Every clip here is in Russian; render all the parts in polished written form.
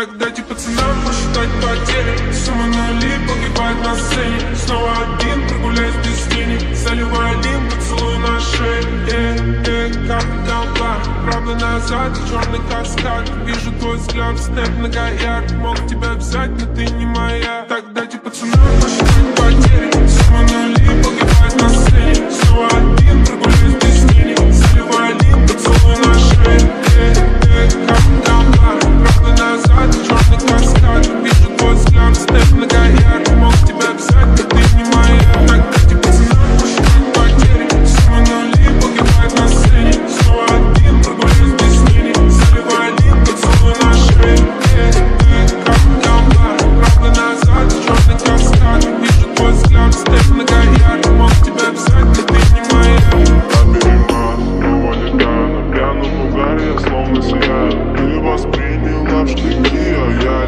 Так дайте пацанам посчитать потери. Сумма нули погибает на сцене. Снова один, прогуляюсь без тени. Заливаю один поцелуй на шее. Как голова, правда назад, черный каскад. Вижу твой взгляд, снэп многоярд. Мог тебя взять, но ты не моя. Так дайте пацанам посчитать потери. Сумма нули погибает на сцене. Снова один, прогуляюсь без тени. Заливаю один поцелуй на шее. Как голова, правда назад, черный каскад. Вижу твой взгляд, снэп многоярд. Мог тебя взять, но ты не моя. Так дайте пацанам посчитать потери. Сумма нули погибает на сцене. Снова один, прогуляюсь без тени. Заливаю один поцелуй на шее. Как голова, правда назад, черный каскад. Вижу твой взгляд, снэп многоярд. Мог тебя взять, но ты не моя. Словно сияю, ты восприняла в штыки, а я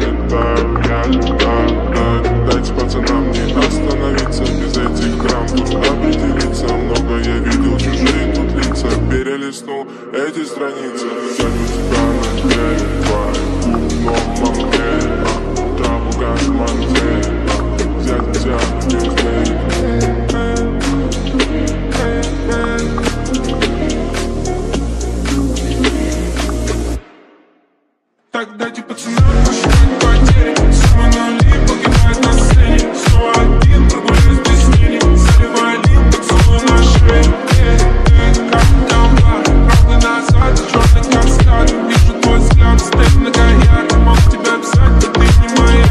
летаю. Дайте пацанам не остановиться, без этих грамм тут определиться. Много я видел, чужие тут лица, перелистнул эти страницы. Взять тебя на деле, твою губ, но траву газ мантель, взять тебя без ней. Так дайте пацанам посчитать потери. Сумма нули погибает на сцене. Снова один, прогуляюсь без тени. Заливаю один поцелуй на шее. Как голова, правда назад, черный каскад. Вижу твой взгляд, снэп многоярд. Мог тебя взять, но ты не моя.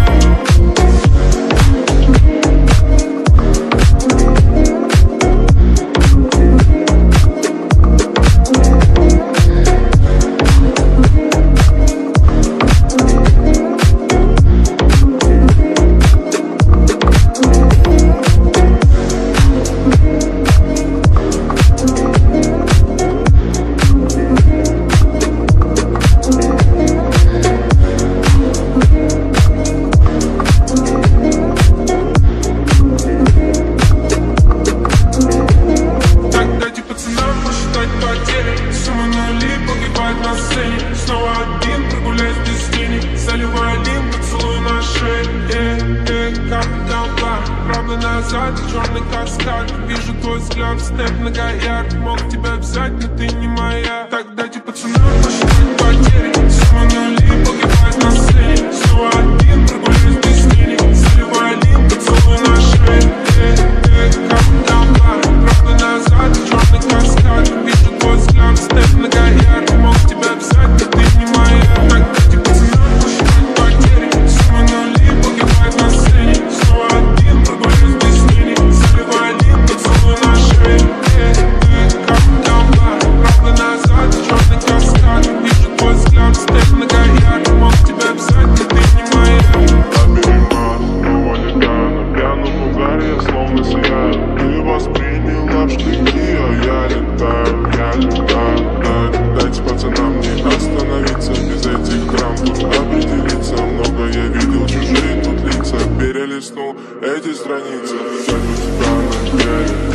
Сумма нули погибает на сцене. Снова один, прогуляюсь без тени. Заливаю один поцелуй на шее. Как голова, правда назад, черный каскад. Вижу твой взгляд, снэп многоярд. Мог тебя взять, но ты не моя. Так дайте пацанам посчитать потери. Сумма нули погибает на сцене. Снова один, прогуляюсь без тени. Заливаю один поцелуй на шее. Как голова, правда назад, черный каскад. Вижу твой взгляд, снэп многоярд. Мог тебя взять, но ты не моя. Так дайте пацанам посчитать потери. Сумма нули погибает на сцене. Снова один, прогуляюсь без тени. Заливаю один поцелуй на шее. Как голова, правда назад, черный каскад. Вижу твой взгляд, снэп многоярд. Мог тебя взять, но ты не моя. Словно сияю, ты восприняла в штыки, а я летаю. Дайте пацанам не остановиться, без этих грамм тут определиться. Много я видел, чужие тут лица, перелистнул эти страницы. Взять тебя на деле.